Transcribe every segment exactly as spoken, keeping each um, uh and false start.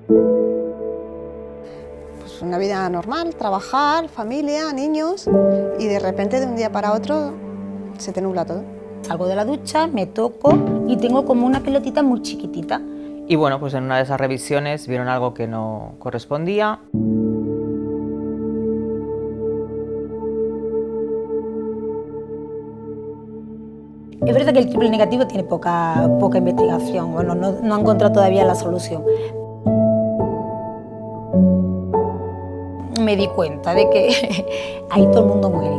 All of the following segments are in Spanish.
Pues una vida normal, trabajar, familia, niños, y de repente de un día para otro se te nubla todo. Salgo de la ducha, me toco y tengo como una pelotita muy chiquitita. Y bueno, pues en una de esas revisiones vieron algo que no correspondía. Es verdad que el triple negativo tiene poca, poca investigación, bueno, no, no han encontrado todavía la solución. Me di cuenta de que ahí todo el mundo muere.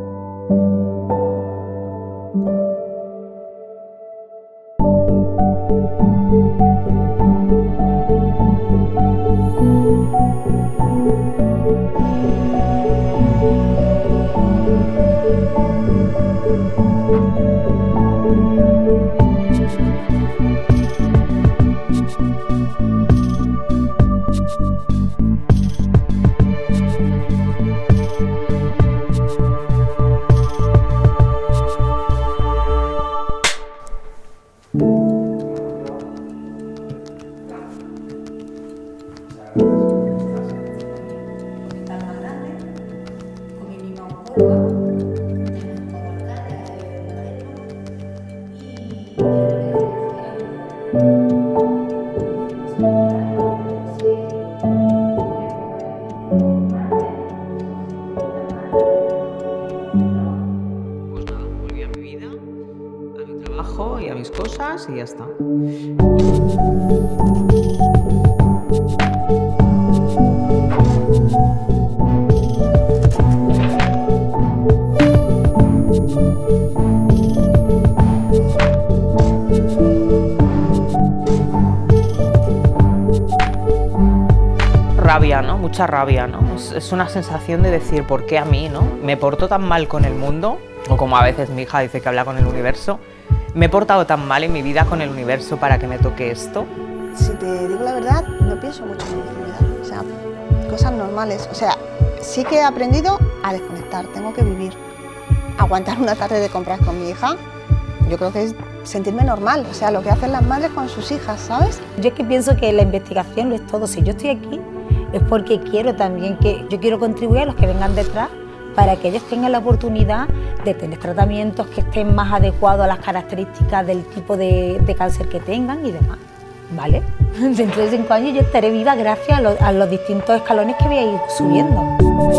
Pues nada, volví a mi vida, a mi trabajo y a mis cosas y ya está. Rabia, ¿no? Mucha rabia, ¿no? Es, es una sensación de decir, ¿por qué a mí, no? Me porto tan mal con el mundo, o como a veces mi hija dice que habla con el universo, me he portado tan mal en mi vida con el universo para que me toque esto. Si te digo la verdad, no pienso mucho en mi enfermedad, o sea, cosas normales. O sea, sí que he aprendido a desconectar, tengo que vivir. Aguantar una tarde de compras con mi hija, yo creo que es sentirme normal, o sea, lo que hacen las madres con sus hijas, ¿sabes? Yo es que pienso que la investigación lo es todo. Si yo estoy aquí es porque quiero también que yo quiero contribuir a los que vengan detrás para que ellos tengan la oportunidad de tener tratamientos que estén más adecuados a las características del tipo de, de cáncer que tengan y demás, ¿vale? Dentro de cinco años yo estaré viva gracias a, lo, a los distintos escalones que voy a ir subiendo.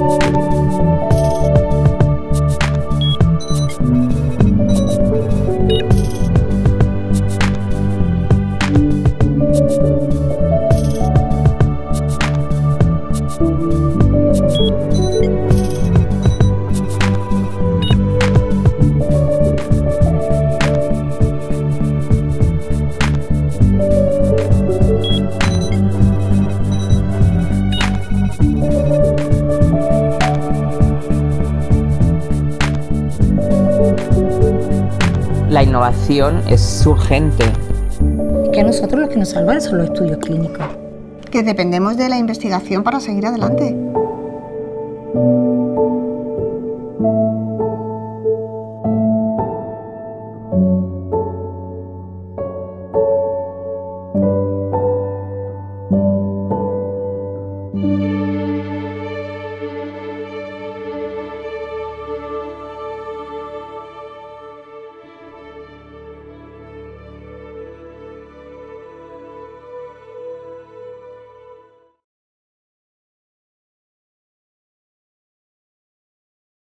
La innovación es urgente. Que a nosotros los que nos salvan son los estudios clínicos. Que dependemos de la investigación para seguir adelante.